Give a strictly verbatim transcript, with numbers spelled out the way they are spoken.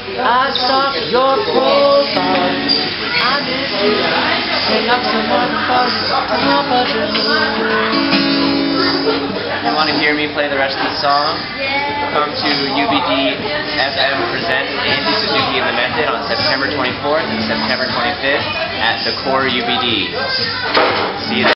I stalk your profile. I miss you. Hang up some motherfuckers. How about you? If you want to hear me play the rest of the song, come to U B D F M Presents Andy Suzuki and the Method on September twenty-fourth and September twenty-fifth at the Core U B D. See you there.